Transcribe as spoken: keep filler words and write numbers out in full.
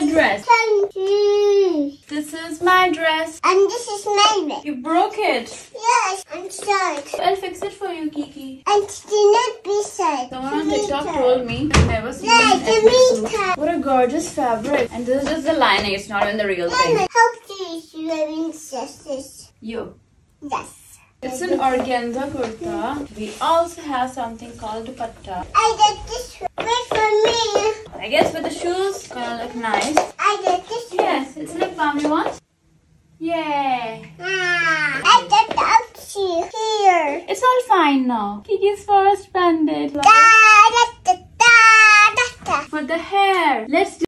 dress. Thank you. This is my dress. And this is my dress. You broke it. Yes, I'm sorry. I'll fix it for you, Kiki. And do not be sad. Someone on TikTok told me I've never seen Yeah, an the ethnic suit. meantime. What a gorgeous fabric. And this is just the lining. It's not even the real thing. Mama, how do you wearing dresses? You. Yes. It's an organza kurta. We also have something called dupatta. I got this one. Wait for me. I guess with the shoes, gonna look nice. I got this one. Yes, it's a lip balm. You want? Yay. Ah, I got the ouchie here. It's all fine now. Kiki's first bandit. Da, da, da, da, da, da. For the hair, let's do